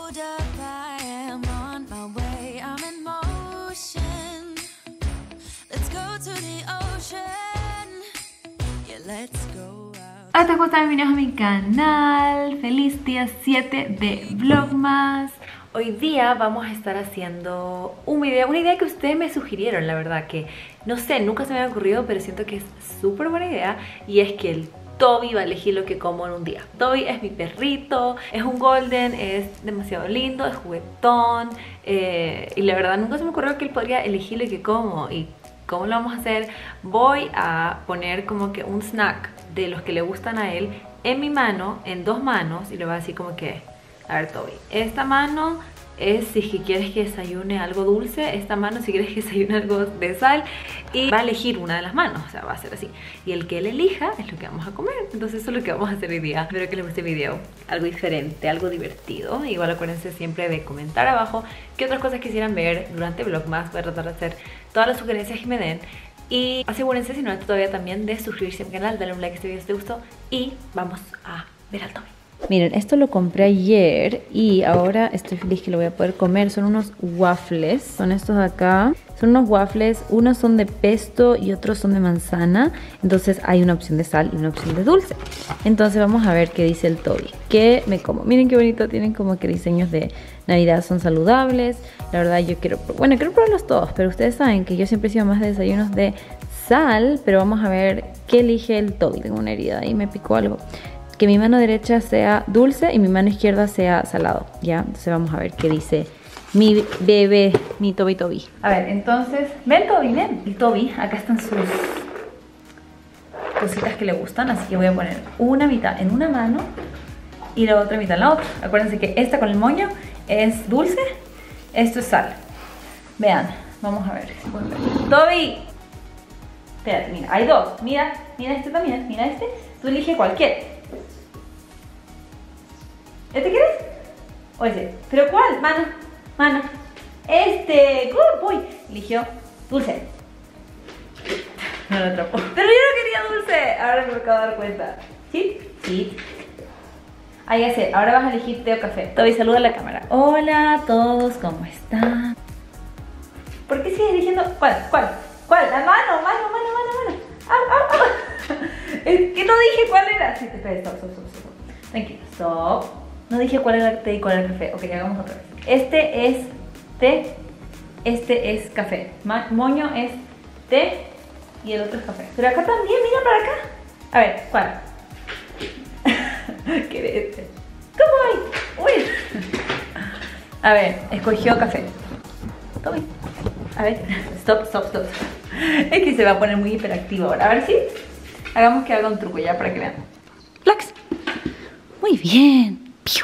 Hold up, I am on my way, I'm in motion. Let's go to the ocean. Yeah, let's go out. Hola, ¿cómo están? Bienvenidos a mi canal. Feliz día 7 de Vlogmas. Hoy día vamos a estar haciendo un video, una idea que ustedes me sugirieron, la verdad, que no sé, nunca se me había ocurrido, pero siento que es súper buena idea. Y es que el Toby va a elegir lo que como en un día. Toby es mi perrito, es un golden, es demasiado lindo, es juguetón, y la verdad nunca se me ocurrió que él podría elegir lo que como. Y ¿cómo lo vamos a hacer? Voy a poner como que un snack de los que le gustan a él en mi mano, en dos manos, y le voy a decir como que, a ver, Toby, esta mano es si es que quieres que desayune algo dulce, esta mano si quieres que desayune algo de sal, y va a elegir una de las manos, o sea, va a ser así. Y el que él elija es lo que vamos a comer. Entonces eso es lo que vamos a hacer hoy día. Espero que les guste el video, algo diferente, algo divertido. Igual acuérdense siempre de comentar abajo qué otras cosas quisieran ver durante Vlogmas. Voy a tratar de hacer todas las sugerencias que me den. Y asegúrense, si no han hecho todavía, también de suscribirse a mi canal, darle un like a este video si te gustó. Y vamos a ver al Toby. Miren, esto lo compré ayer y ahora estoy feliz que lo voy a poder comer. Son unos waffles, son estos de acá. Son unos waffles, unos son de pesto y otros son de manzana. Entonces hay una opción de sal y una opción de dulce. Entonces vamos a ver qué dice el Toby. ¿Qué me como? Miren qué bonito, tienen como que diseños de Navidad, son saludables. La verdad yo quiero probarlos todos, pero ustedes saben que yo siempre he sido más de desayunos de sal. Pero vamos a ver qué elige el Toby. Tengo una herida ahí, me picó algo. Que mi mano derecha sea dulce y mi mano izquierda sea salado, ¿ya? Entonces vamos a ver qué dice mi bebé, mi Toby. A ver, entonces, ven Toby, ven. El Toby, acá están sus cositas que le gustan, así que voy a poner una mitad en una mano y la otra mitad en la otra. Acuérdense que esta con el moño es dulce, esto es sal. Vean, vamos a ver. Toby, espérate, mira, hay dos. Mira este también, mira este. Tú elige cualquiera. ¿Este quieres? O ese. ¿Pero cuál? Mano. Este. Good boy. Eligió dulce. No lo atrapó. Pero yo no quería dulce. Ahora me acabo de dar cuenta. ¿Sí? Sí. Ahí ya sé. Ahora vas a elegir té o café. Toby, saluda a la cámara. Hola a todos. ¿Cómo están? ¿Por qué sigues eligiendo? ¿Cuál? La mano. Au. Es que no dije cuál era. Sí, espera. Stop. Tranquilo. Stop. No dije cuál era el té y cuál era el café. Ok, hagamos otra vez. Este es té, este es café. Moño es té y el otro es café. Pero acá también, mira para acá. A ver, ¿cuál? ¿Qué es este? ¿Cómo hay? Uy. A ver, escogió café. Tome. A ver, stop. Es que se va a poner muy hiperactivo ahora. A ver si hagamos que haga un truco ya para que vean. Flax. Muy bien.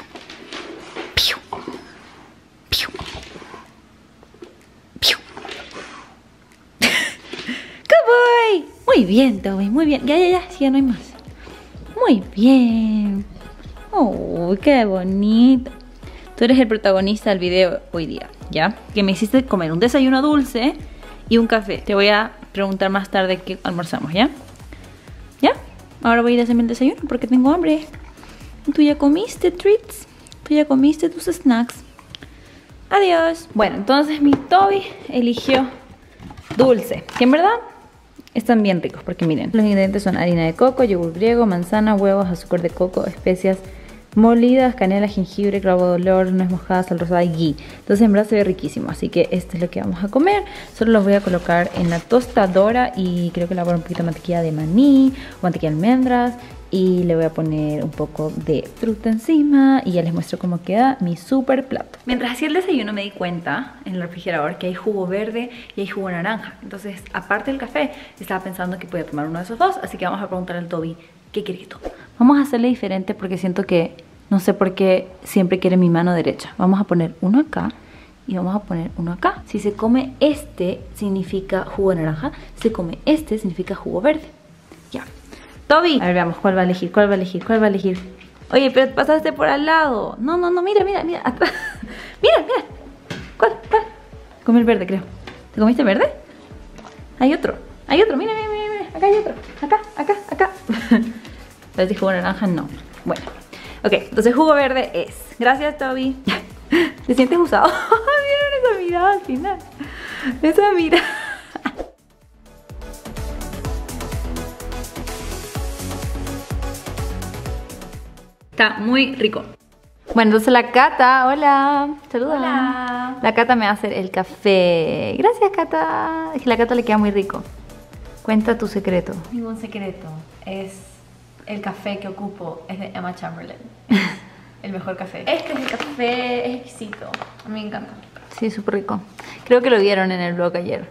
Muy bien, Toby, muy bien. Ya no hay más. Muy bien. Oh, qué bonito. Tú eres el protagonista del video hoy día, ¿ya? Que me hiciste comer un desayuno dulce y un café. Te voy a preguntar más tarde qué almorzamos, ¿ya? ¿Ya? Ahora voy a ir a hacerme el desayuno porque tengo hambre. Tú ya comiste treats. Tú ya comiste tus snacks. Adiós. Bueno, entonces mi Toby eligió dulce. Que en verdad están bien ricos porque miren, los ingredientes son harina de coco, yogur griego, manzana, huevos, azúcar de coco, especias molidas, canela, jengibre, clavo de olor, nuez moscada, sal rosada y ghee. Entonces en verdad se ve riquísimo, así que esto es lo que vamos a comer. Solo los voy a colocar en la tostadora y creo que le voy a poner un poquito de mantequilla de maní o mantequilla de almendras. Y le voy a poner un poco de fruta encima y ya les muestro cómo queda mi super plato. Mientras hacía el desayuno me di cuenta en el refrigerador que hay jugo verde y hay jugo naranja. Entonces, aparte del café, estaba pensando que podía tomar uno de esos dos. Así que vamos a preguntarle al Toby qué quiere que tome. Vamos a hacerle diferente porque siento que no sé por qué siempre quiere mi mano derecha. Vamos a poner uno acá y vamos a poner uno acá. Si se come este, significa jugo de naranja. Si se come este, significa jugo verde. Ya. Toby, a ver, veamos cuál va a elegir. Oye, pero pasaste por al lado. No, mira. Atrás. Mira. ¿Cuál? Comí el verde, creo. ¿Te comiste el verde? Hay otro, mira. Acá hay otro. Acá. ¿Les dije jugo naranja? No. Bueno. Ok, entonces jugo verde es. Gracias, Toby. ¿Te sientes usado? Miren esa mirada al final. Esa mirada. Está muy rico. Bueno, entonces la Cata, hola, saluda. Hola. La Cata me va a hacer el café. Gracias, Cata. Es que la Cata le queda muy rico. Cuenta tu secreto. Ningún secreto. Es el café que ocupo. Es de Emma Chamberlain. El mejor café. Este es el café, es exquisito. A mí me encanta. Sí, súper rico. Creo que lo vieron en el blog ayer.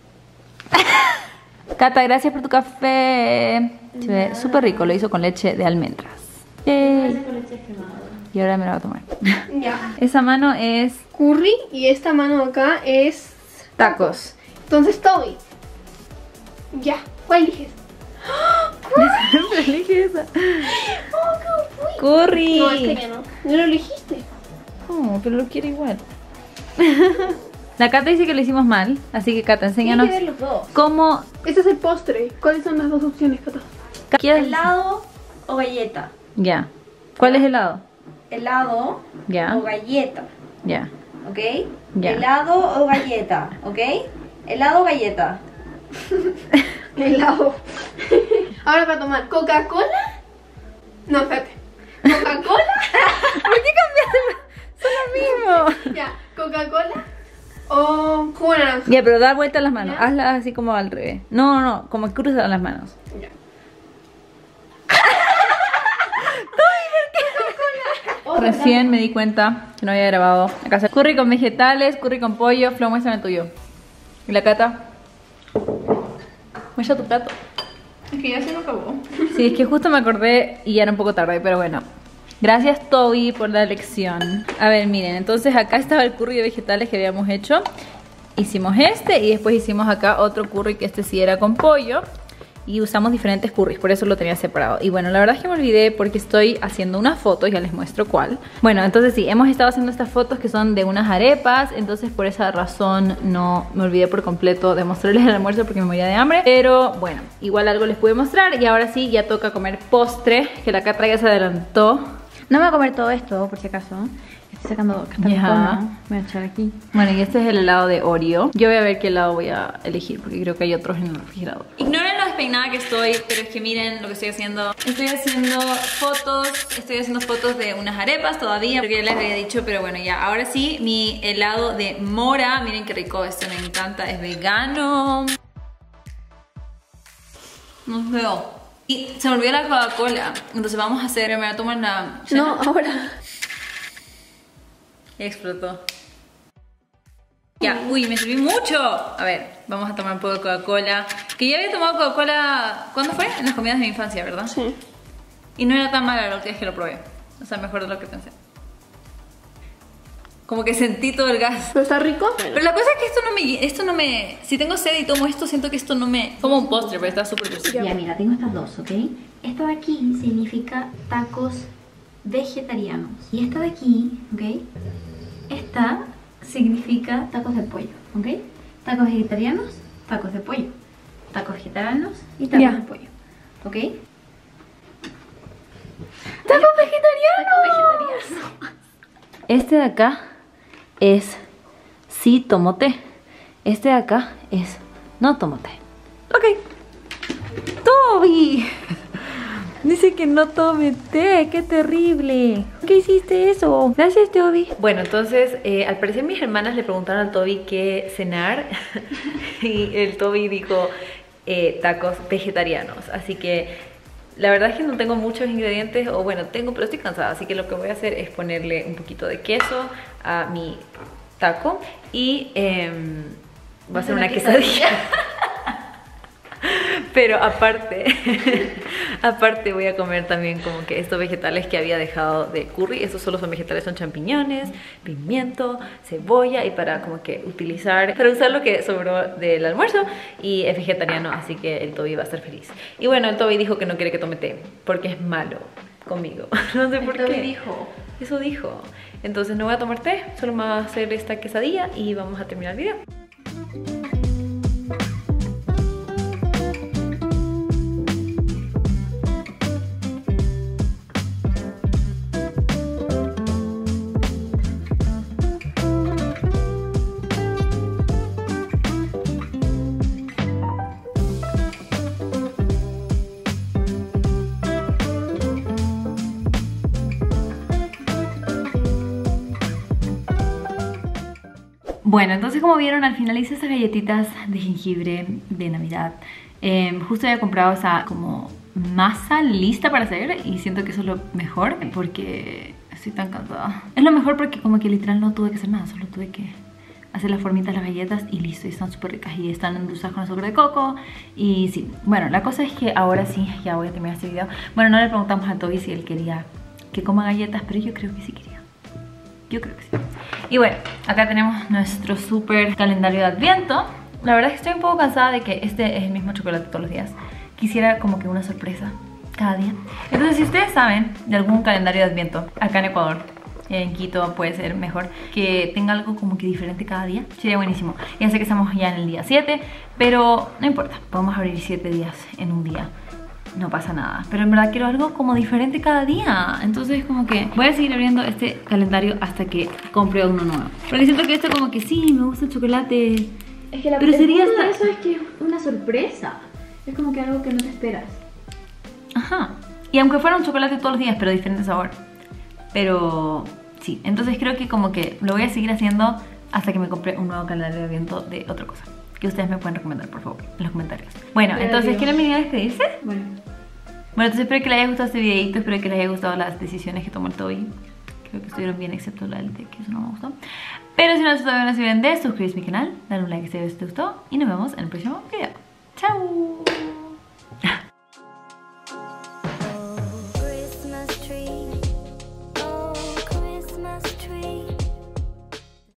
Cata, gracias por tu café. Se ve súper rico, lo hizo con leche de almendras. Yay. Y ahora me lo voy a tomar. Ya. Esa mano es Curry y esta mano acá es tacos. Entonces, Toby. Ya. ¿Cuál eliges? Siempre elige esa. Oh, Curry. no, este ya no. No lo elegiste. Oh, pero lo quiero igual. La Cata dice que lo hicimos mal, así que Cata, Tienes enséñanos que ver los dos. cómo Este es el postre. ¿Cuáles son las dos opciones, Cata? quieres. ¿Helado o galleta? Ya. ¿Cuál es helado? Helado Ya. o galleta. Ya. ¿Ok? Ya. Helado o galleta. ¿Ok? Helado o galleta. Helado. Ahora para tomar Coca-Cola. No, espérate. ¿Coca-Cola? ¿Por qué cambiaste? Son lo mismo. Ya. ¿Coca-Cola o jugo de naranja? Ya, pero da vuelta las manos. ¿Ya? Hazlas así como al revés. No, no, como cruza las manos. Ya. Recién me di cuenta que no había grabado. Acá está curry con vegetales, curry con pollo. Flo, muéstrame el tuyo. ¿Y la Cata? Muestra tu plato. Es que ya se me acabó. Sí, es que justo me acordé y ya era un poco tarde, pero bueno. Gracias, Toby, por la lección. A ver, miren, entonces acá estaba el curry de vegetales que habíamos hecho. Hicimos este y después hicimos acá otro curry que este sí era con pollo. Y usamos diferentes curries, por eso lo tenía separado. Y bueno, la verdad es que me olvidé porque estoy haciendo unas fotos, ya les muestro cuál. Bueno, entonces sí, hemos estado haciendo estas fotos que son de unas arepas. Entonces por esa razón no me olvidé por completo de mostrarles el almuerzo porque me moría de hambre. Pero bueno, igual algo les pude mostrar. Y ahora sí, ya toca comer postre, que la Cata ya se adelantó. No me voy a comer todo esto, por si acaso. Estoy sacando Ya. Me voy a echar aquí. Bueno, y este es el helado de Oreo. Yo voy a ver qué helado voy a elegir porque creo que hay otros en el refrigerador. Ignoren lo despeinada que estoy, pero es que miren lo que estoy haciendo. Estoy haciendo fotos de unas arepas todavía, porque ya les había dicho, pero bueno, ya. Ahora sí, mi helado de mora. Miren qué rico, este me encanta, es vegano. No veo. Y se me olvidó la Coca-Cola. Entonces vamos a hacer, me voy a tomar una... No, ahora. Explotó. Ya, uy, me serví mucho. A ver, vamos a tomar un poco de Coca-Cola. Que ya había tomado Coca-Cola, ¿cuándo fue? En las comidas de mi infancia, ¿verdad? Sí. Y no era tan mala la última vez que lo probé. O sea, mejor de lo que pensé. Como que sentí todo el gas. ¿Pero está rico? Pero la cosa es que esto no me... Si tengo sed y tomo esto, siento que esto no me... Como un postre, pero está súper dulce. Ya, mira, tengo estas dos, ¿ok? Esta de aquí significa tacos vegetarianos. Y esta de aquí, ¿ok? Esta significa tacos de pollo, ¿ok? Tacos vegetarianos, tacos de pollo. Tacos vegetarianos y tacos Ya. de pollo, ¿ok? ¡Tacos vegetarianos! Tacos vegetarianos. Este de acá es sí tomo té. Este de acá es no tomo té. Ok. Toby. Dice que no tome té, qué terrible. ¿Por qué hiciste eso? Gracias, Toby. Bueno, entonces, al parecer mis hermanas le preguntaron al Toby qué cenar. Y el Toby dijo tacos vegetarianos. Así que la verdad es que no tengo muchos ingredientes, o bueno, tengo, pero estoy cansada. Así que lo que voy a hacer es ponerle un poquito de queso a mi taco. Y va a ser una quesadilla. Pero aparte, aparte voy a comer también como que estos vegetales que había dejado de curry. Estos solo son vegetales, son champiñones, pimiento, cebolla y para como que para usar lo que sobró del almuerzo. Y es vegetariano, así que el Toby va a estar feliz. Y bueno, el Toby dijo que no quiere que tome té porque es malo conmigo. No sé por qué. Toby dijo. Eso dijo. Entonces no voy a tomar té, solo me voy a hacer esta quesadilla y vamos a terminar el video. Bueno, entonces como vieron, al final hice esas galletitas de jengibre de Navidad. Justo había comprado esa como masa lista para hacer y siento que eso es lo mejor porque estoy tan cansada. Es lo mejor porque como que literal no tuve que hacer nada, solo tuve que hacer las formitas, las galletas y listo. Y están súper ricas y están endulzadas con azúcar de coco. Y sí, bueno, la cosa es que ahora sí, ya voy a terminar este video. Bueno, no le preguntamos a Toby si él quería que coma galletas, pero yo creo que sí quería. Yo creo que sí. Y bueno, acá tenemos nuestro súper calendario de Adviento. La verdad es que estoy un poco cansada de que este es el mismo chocolate todos los días. Quisiera como que una sorpresa cada día. Entonces, si ustedes saben de algún calendario de Adviento acá en Ecuador, en Quito puede ser mejor, que tenga algo como que diferente cada día, sería buenísimo. Ya sé que estamos ya en el día 7, pero no importa, podemos abrir 7 días en un día. No pasa nada, pero en verdad quiero algo como diferente cada día. Entonces como que voy a seguir abriendo este calendario hasta que compre uno nuevo. Porque siento que esto como que sí, me gusta el chocolate. Es que pero sería punto de eso es que es una sorpresa. Es como que algo que no te esperas. Ajá. Y aunque fuera un chocolate todos los días, pero diferente sabor. Pero sí, entonces creo que como que lo voy a seguir haciendo hasta que me compre un nuevo calendario de Adviento de otra cosa que ustedes me pueden recomendar, por favor, en los comentarios. Bueno, entonces, ¿quieren venir a despedirse? Bueno, entonces espero que les haya gustado este videito, espero que les haya gustado las decisiones que tomó el Toby. Creo que estuvieron bien, excepto la del té, que eso no me gustó. Pero si no les gustó, no se olviden de suscribirse a mi canal, darle un like si les gustó y nos vemos en el próximo video. ¡Chao!